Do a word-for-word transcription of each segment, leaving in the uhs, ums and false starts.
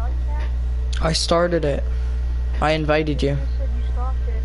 podcast? I started it. I invited you. You just said you stopped it.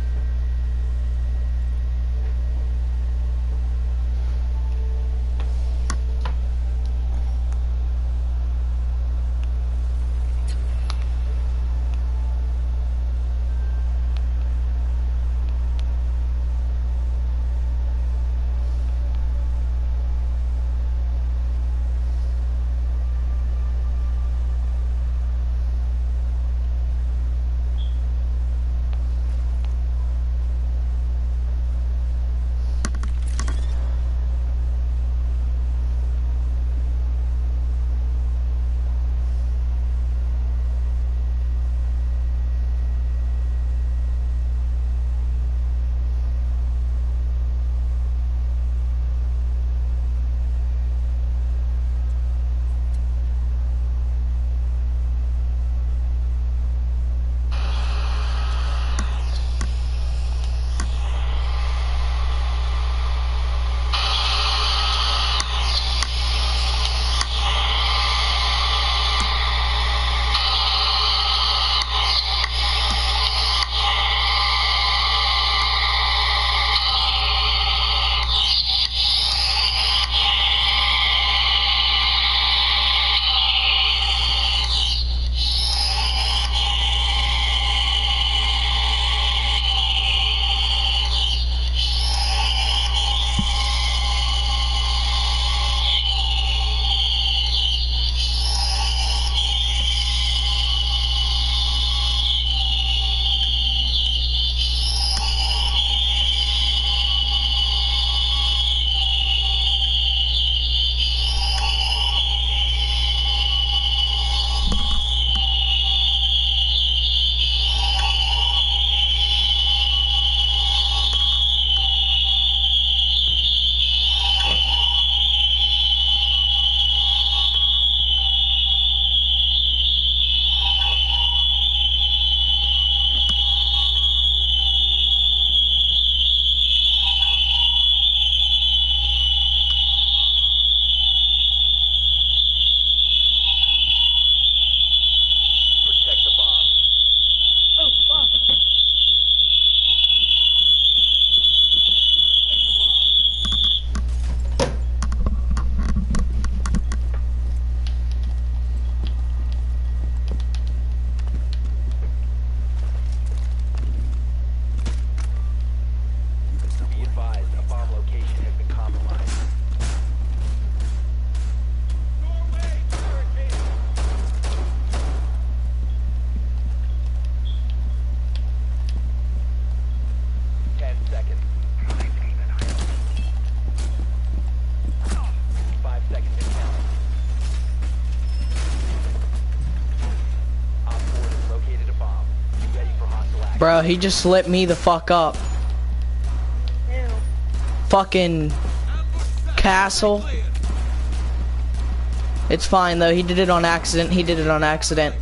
Bro, he just lit me the fuck up. Ew. Fucking Castle. It's fine though, he did it on accident, he did it on accident.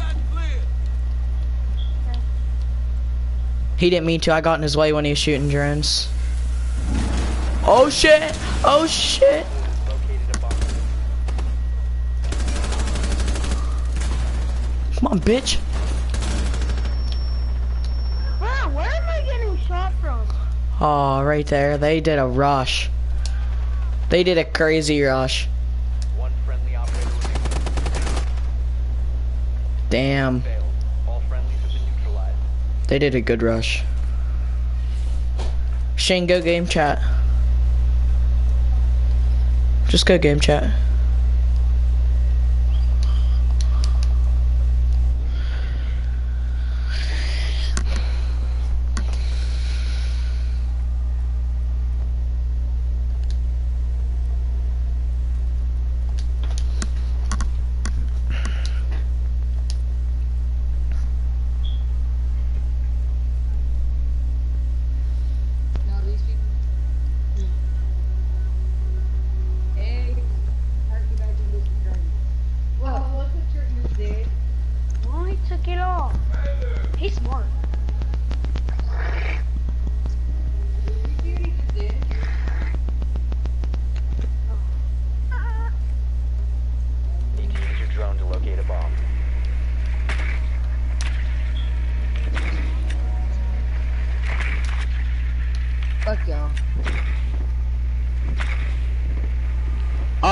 He didn't mean to, I got in his way when he was shooting drones. Oh shit! Oh shit! Come on, bitch. Wow, where am I getting shot from? Oh, right there. They did a rush. They did a crazy rush. One friendly operator remaining. Damn. Failed. All friendlies have been neutralized. They did a good rush. Shane, go game chat. Just go game chat.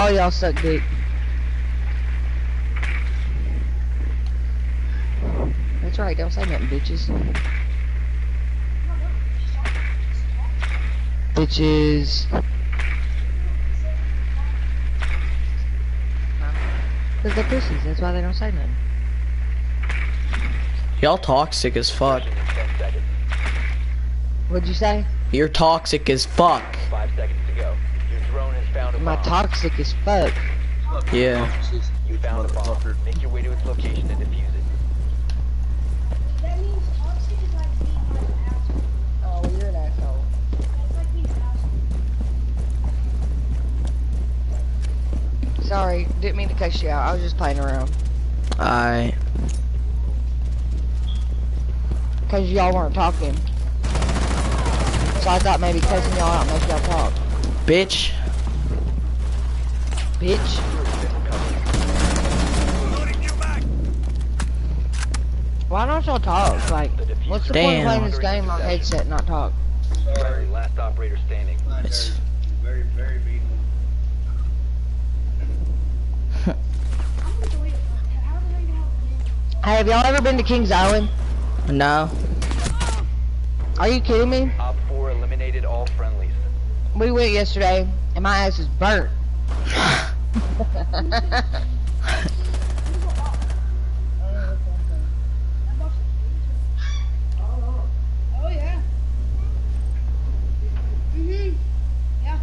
all y'all suck dick. That's right, don't say nothing, bitches. Bitches. Cause they're pussies, that's why they don't say nothing. Y'all toxic as fuck. Insertion in ten seconds. What'd you say? You're toxic as fuck. Five seconds to go. Your drone has found a My bomb. toxic as fuck. Yeah. You found a bomb. Motherfucker. Make your way to its location and defuse it. That means toxic is like being like an asshole. Oh, well, you're an asshole. It's like being an asshole. Sorry, didn't mean to cuss you out. I was just playing around. I. Cause y'all weren't talking. So I thought maybe cussing y'all out make y'all talk. Bitch. Bitch. Why don't y'all talk? Like, what's the point Damn. of playing this game on headset and not talk? Friendly, last operator standing. It's- Very, very beatable. I'm gonna delete it. How do they know? Hey, have y'all ever been to Kings Island? No. Are you kidding me? Op four eliminated all friendlies. We went yesterday, and my ass is burnt. Oh yeah. Mhm. Yeah.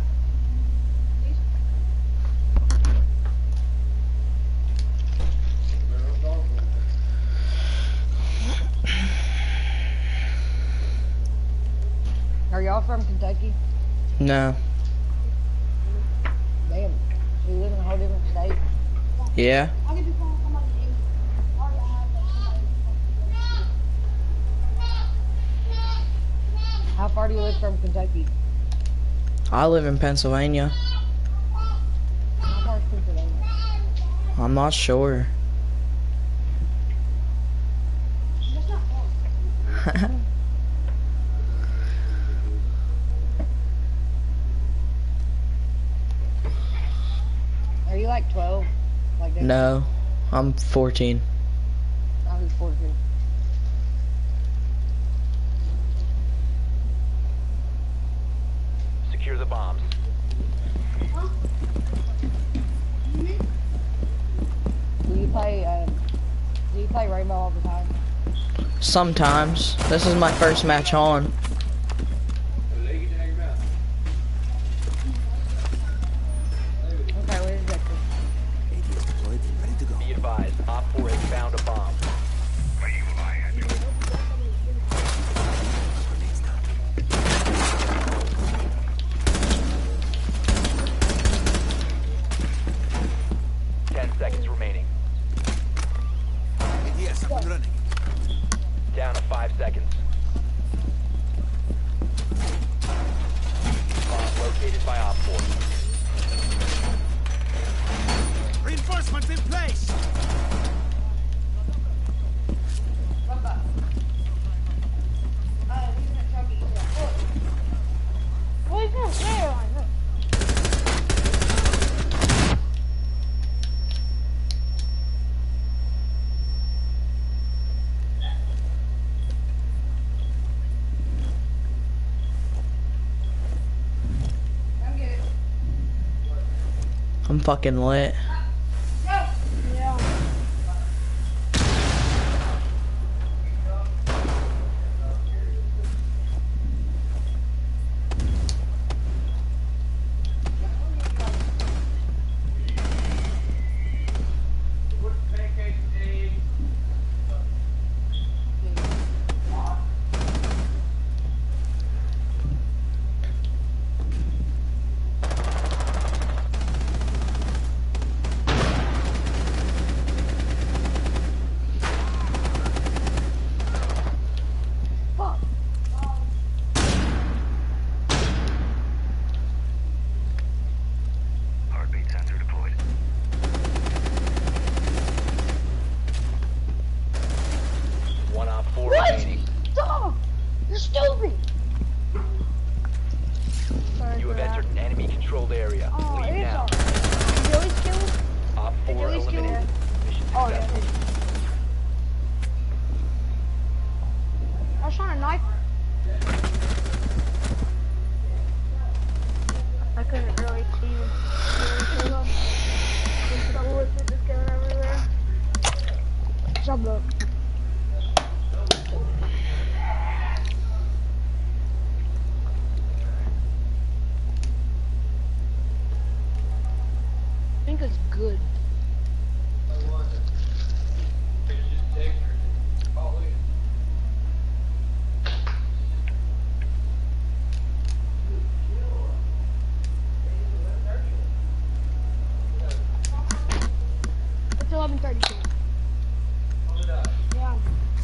Are y'all from Kentucky? No. Damn. So you live in a whole different state? Yeah. I'll get you calling somebody named. I already have like somebody. How far do you live from Kentucky? I live in Pennsylvania. How far is Pennsylvania? I'm not sure. That's not far. Are you like twelve? Like that? No. I'm fourteen. I was fourteen. Secure the bombs. Do you play, um, do you play Rainbow all the time? Sometimes. This is my first match on. Okay, what is that? Be advised, Op four has found a bomb. Ten seconds remaining. Yes, I'm running. Down to five seconds. Bomb located by Op four. Reinforcements in place. Well, he's gonna say it like that. I'm fucking lit. Yeah. Shut up. I think it's good. It's eleven thirty-two. Yeah.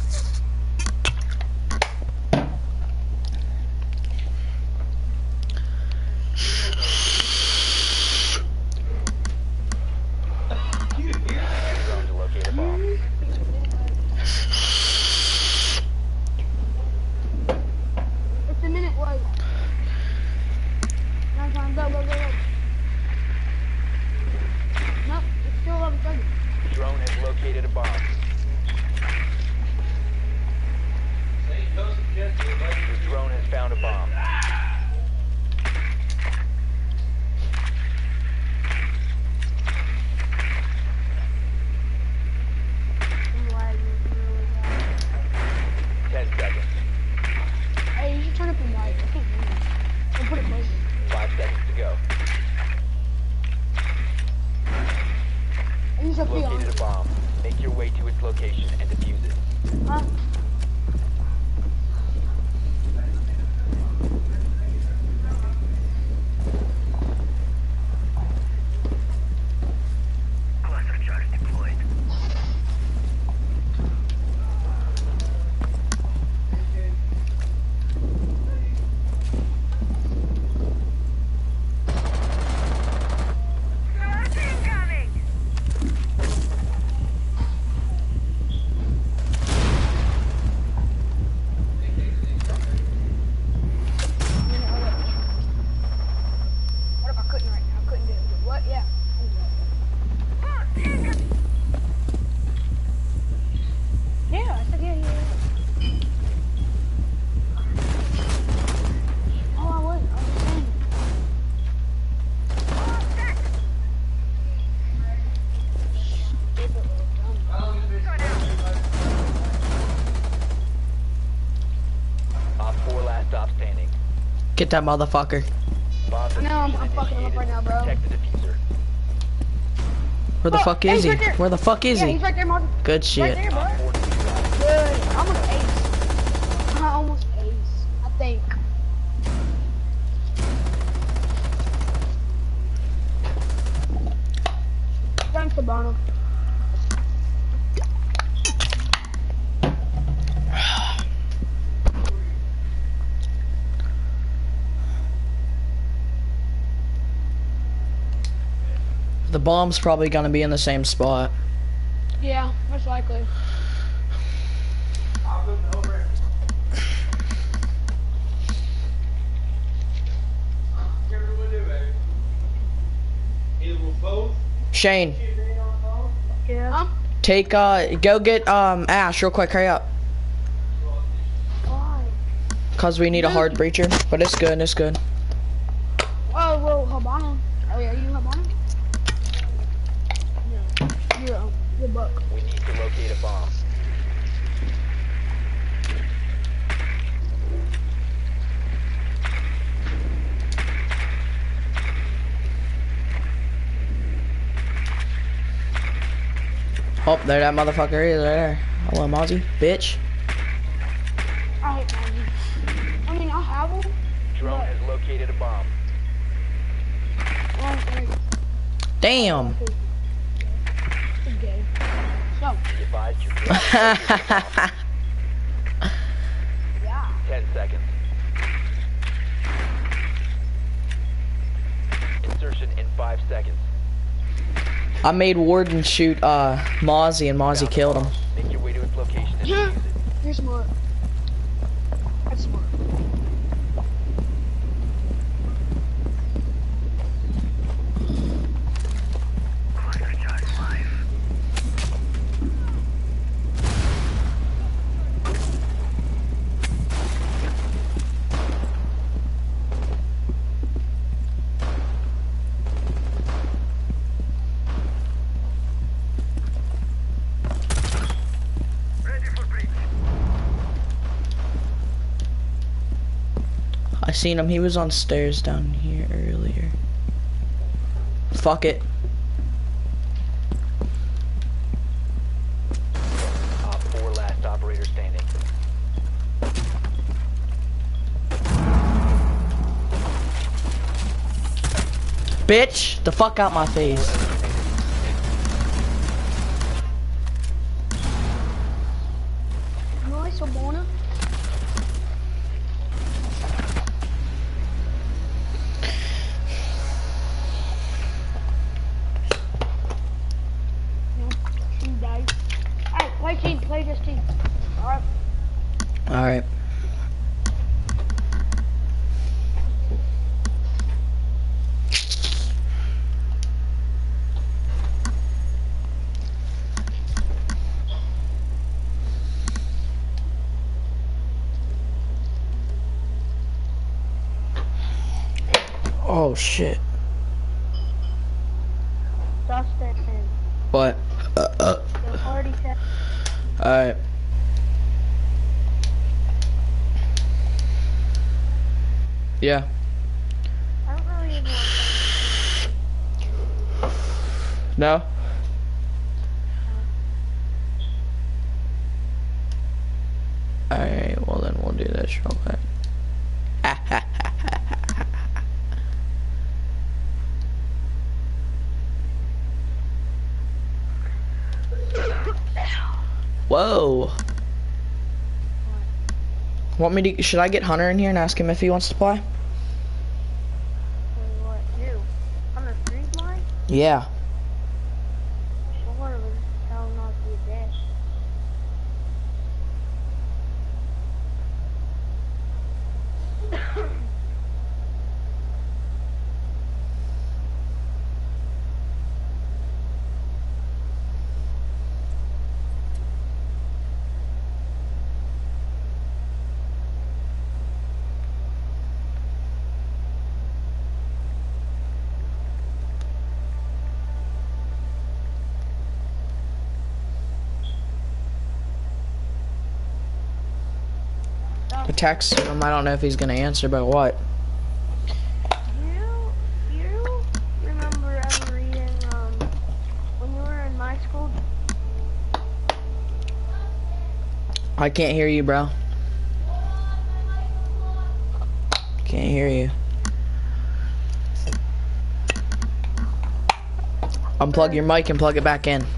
Drone to locate a bomb. It's a minute wait. Now time, go, go, go, go. Nope, it's still eleven thirty. Drone has located a bomb. The drone has found a bomb. I'm lagging really bad. Ten seconds. Hey, you should turn up the mic. I can't hear you. Or put it closer. Five seconds to go. I use your P on. Located a bomb. Make your way to its location and defuse it. Huh? What if I couldn't right now? I couldn't do it. What? Yeah. Yeah, I said yeah, yeah, yeah. Oh, I would. I was just saying. Stupid little dumb. Op four last stop standing. Get that motherfucker. Bomb No, I'm- I'm fucking him up right now, bro. Protect the diffuser. Where the Oh, fuck hey, is he's he? right there. Where the fuck is Yeah, he? he's right there, Martin. Good Right shit. there, bro. Op four neutralized. Good. I almost ace. I almost ace. I think. Thanks to Bono. The bomb's probably gonna be in the same spot. Yeah, most likely. Shane, Yeah. Huh? take uh, go get um Ash real quick. Hurry up, Why? cause we need a hard breacher. But it's good. It's good. Oh, well, Habana. Oh, yeah, are you Habana? No. You're, um, you're Buck. We need to locate a bomb. Oh, there that motherfucker is there. Hello, Mozzie, bitch. I hate Maggie. I mean, I'll have them. Drone has located a bomb. Oh, okay. Damn. It's gay. So, Be advised your drone has located a bomb. yeah. Ten seconds. Insertion in five seconds. I made Warden shoot uh Mozzie, and Mozzie Found a killed bomb. him. Make your way to its location and defuse it. You're smart. That's smart. I seen him. He was on stairs down here earlier. Fuck it. Op four, last operator standing. Bitch, the fuck out my face. Nice, Obona. Team dice. Alright, play team, play this team. Alright. Alright. Oh shit. Dustin. What? Uh, uh. You already said. Alright. Yeah. I don't really even want No? Alright, well then we'll do this real quick. Whoa. Want me to, should I get Hunter in here and ask him if he wants to play? Wait, what? You? On the freeze line? Yeah. Sure, but tell him not to be a bitch. I texted him, I don't know if he's gonna answer, but what? You, you remember ever reading, um, when you were in my school? I can't hear you, bro. Can't hear you. Unplug your mic and plug it back in.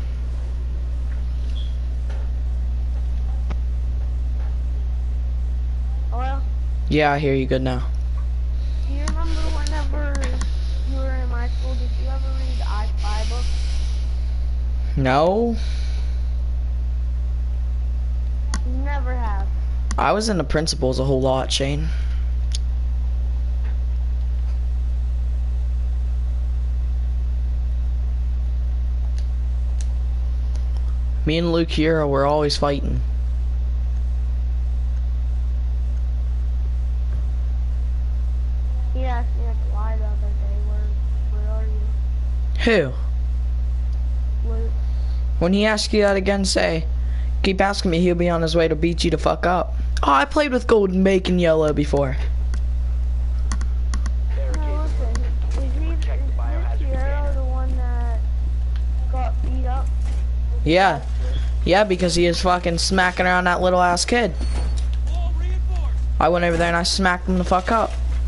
Hello? Yeah, I hear you good now. Do you remember whenever you were in my school, did you ever read the I Spy book? No? Never have. I was in the principals a whole lot, Shane. Me and Luke Hero were always fighting. He asked me at the lie the other day, where, where are you? Who? Luke. When he asks you that again, say, keep asking me, he'll be on his way to beat you the fuck up. Oh, I played with Golden Bacon Yellow before. No, listen, is he, is this Sierra the one that got beat up? Yeah. Yeah, because he is fucking smacking around that little ass kid. I went over there and I smacked him the fuck up.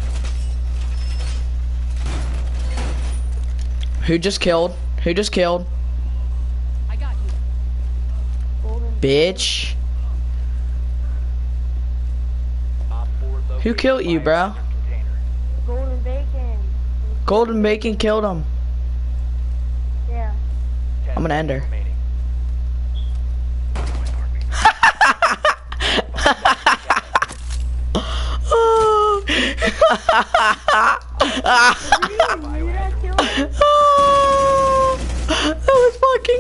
Who just killed? Who just killed? I got you. Golden. Bitch. Op four Who located killed you, bro? container. Golden Bacon. Golden Bacon killed him. Yeah. Ten I'm gonna end her. remaining. Oh. You that kill him? Oh, that was fucking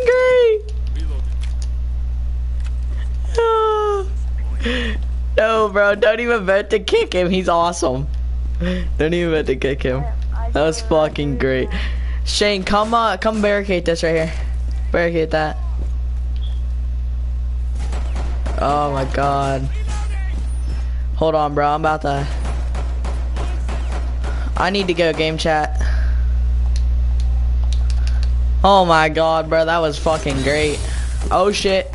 great. Oh. No, bro, don't even vote to kick him. He's awesome. Don't even vote to kick him. I That was did, I fucking did. great. Shane, come uh, come barricade this right here. Barricade that. Oh my god. Hold on, bro. I'm about to. I need to go game chat. Oh my god, bro, that was fucking great. Oh shit.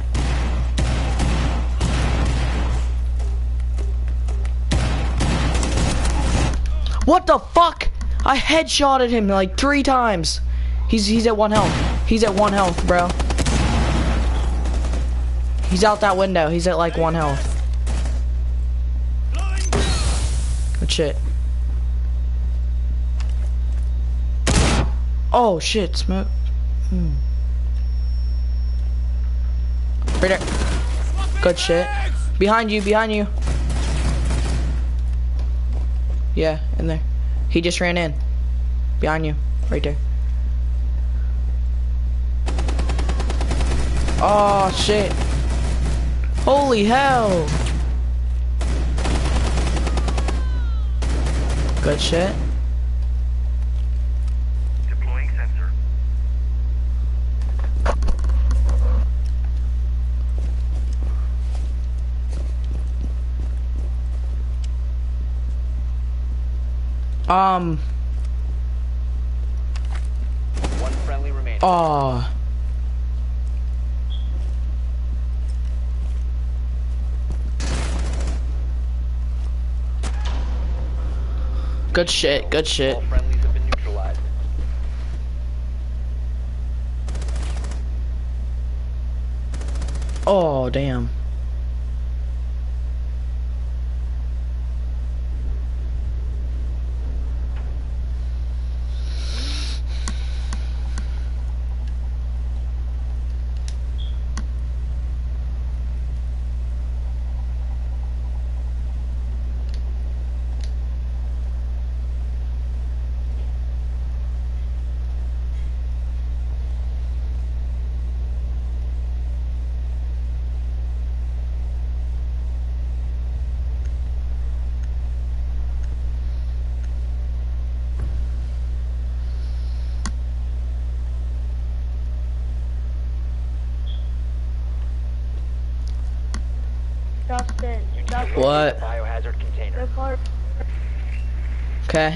What the fuck? I headshotted him like three times. He's he's at one health. He's at one health, bro. He's out that window. He's at like one health. Good shit. Oh shit, smoke. Hmm. Right there. Good shit. Behind you, behind you. Yeah, in there. He just ran in. Behind you. Right there. Oh shit. Holy hell. Good shit. Deploying sensor. Um. One friendly remaining. Oh. Good shit, good shit. All friendlies have been neutralized. Oh, damn. Dustin, Dustin, What? Biohazard container. report. Okay.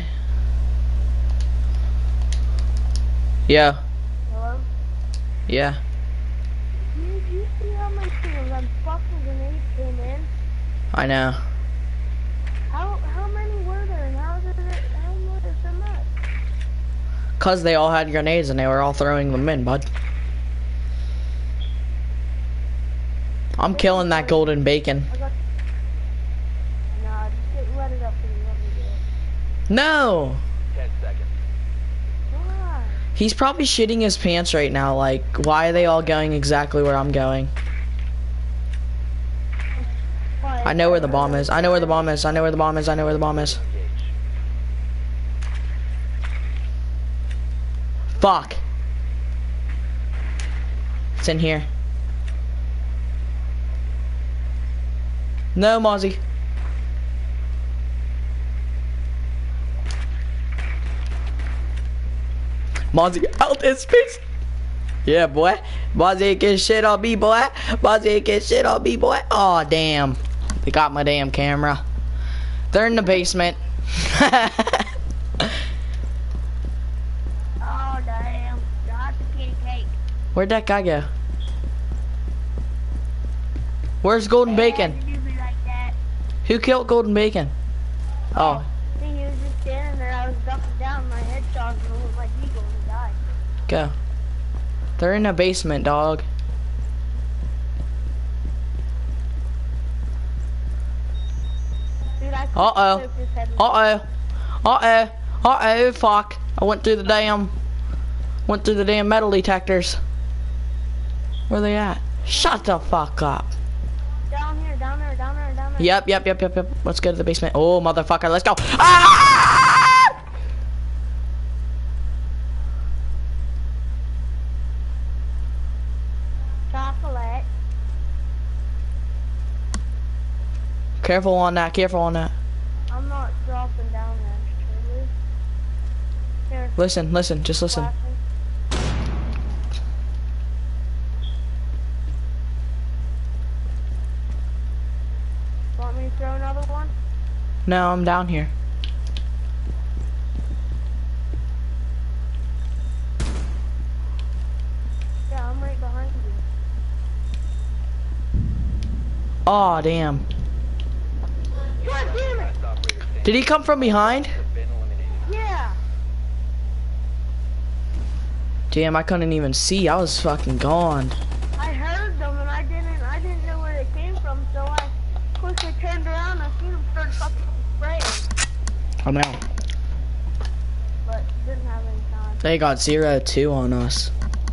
Yeah. Hello? Yeah. Did you see how many of them fucking grenades came in? I know. How how many were there and how did it how was it so much? Cause they all had grenades and they were all throwing them in, bud. I'm killing that golden bacon. I got Nah, just get, let it up and let me do it. No! Ten seconds. Why? He's probably shitting his pants right now, like, why are they all going exactly where I'm going? Why? I know where the bomb is. I know where the bomb is. I know where the bomb is. I know where the bomb is. Engage. Fuck. It's in here. No, Mozzie. Mozzie out this bitch. Yeah, boy. Mozzie ain't get shit on me, boy. Mozzie ain't get shit on me, boy. Aw, oh, damn. They got my damn camera. They're in the basement. Oh damn. Not the kitty cake. Where'd that guy go? Where's Golden Bacon? Why'd you do me like that? Who killed Golden Bacon? Oh, I think he was just standing there. I was ducking down. My head shot and it was like eagle and he died. go. They're in the basement, dog. Dude, I Uh-oh. flipped his head. Uh-oh. Uh-oh. Uh-oh, fuck. I went through the damn... Went through the damn metal detectors. Where they at? Shut the fuck up. Down here, down there, down there, down there. Yep, yep, yep, yep, yep. Let's go to the basement. Oh, motherfucker, let's go. Ah! Chocolate. Careful on that, careful on that. I'm not dropping down there, truly. Here, Listen, listen, just listen. flashing. Want me to throw another one? No, I'm down here. Oh, damn. God damn it! Last operator standing. Did he come from behind? Have been eliminated. Yeah. Damn, I couldn't even see. I was fucking gone. I heard them and I didn't I didn't know where they came from, so I quickly turned around and I seen them start fucking spraying. I know. But didn't have any time. They got zero two on us.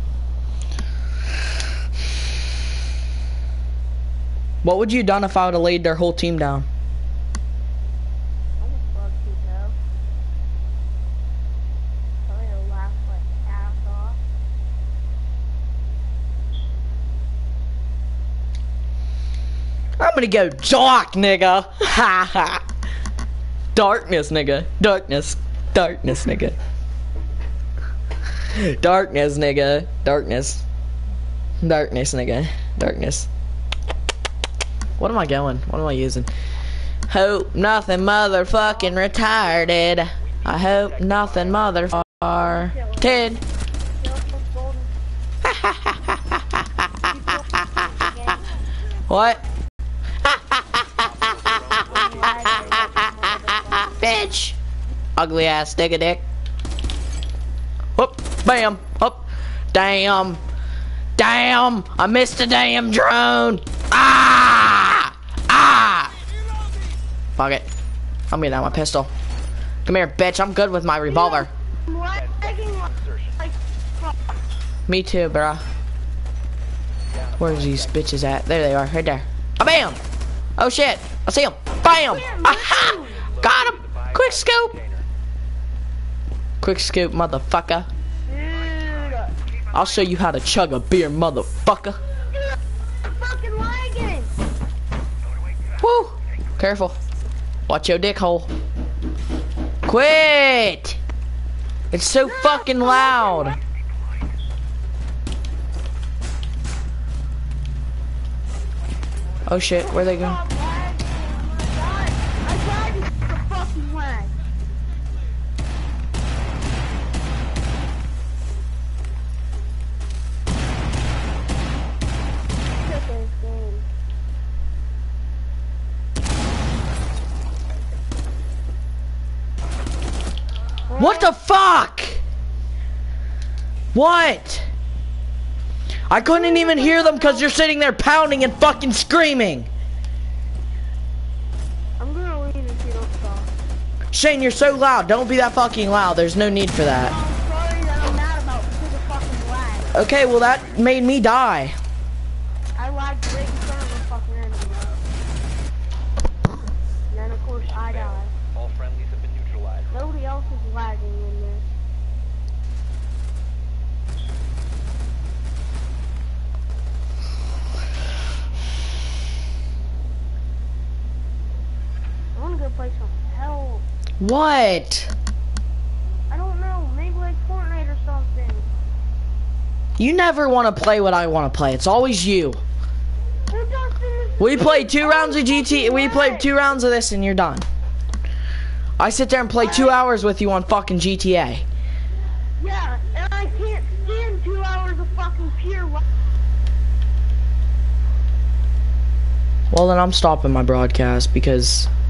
What would you have done if I would have laid their whole team down? I just love to know. Probably to laugh like ass off. I'm gonna go dark, nigga. Ha ha. Darkness, nigga. Darkness. Darkness, nigga. Darkness, nigga. Darkness. Darkness, nigga. Darkness. What am I going? What am I using? Hope nothing motherfucking retarded. I hope nothing motherfucking. What? Bitch! Ugly ass nigga dick. Whoop, bam, whoop. Damn. Damn! I missed the damn drone! Ah! Ah! Fuck it. I'm getting out my pistol. Come here, bitch. I'm good with my revolver. Me too, bruh. Where's these bitches at? There they are, right there. Ah, bam! Oh shit! I see him. Bam! Aha! Got him! Quick scoop! Quick scoop, motherfucker. I'll show you how to chug a beer, motherfucker. Fucking lagging. Woo! Careful. Watch your dick hole. Quit! It's so fucking loud. Oh shit, where they going? I tried to the fucking lag. What the fuck? What? I couldn't even hear them because you're sitting there pounding and fucking screaming. I'm gonna leave if you don't stop. Shane, you're so loud. Don't be that fucking loud. There's no need for that. I'm sorry that I'm mad about because of fucking lag. Okay, well that made me die. I lagged right in front of the fucking enemy. And then of course I died. All friendlies have been neutralized. Nobody else is lagging in this. I wanna go play some hell. What? I don't know, maybe like Fortnite or something. You never want to play what I want to play. It's always you. Who does this? We played two rounds of G T. We played two rounds of this and you're done. I sit there and play two hours with you on fucking G T A. Yeah, and I can't stand two hours of fucking pure lag. Well, then I'm stopping my broadcast because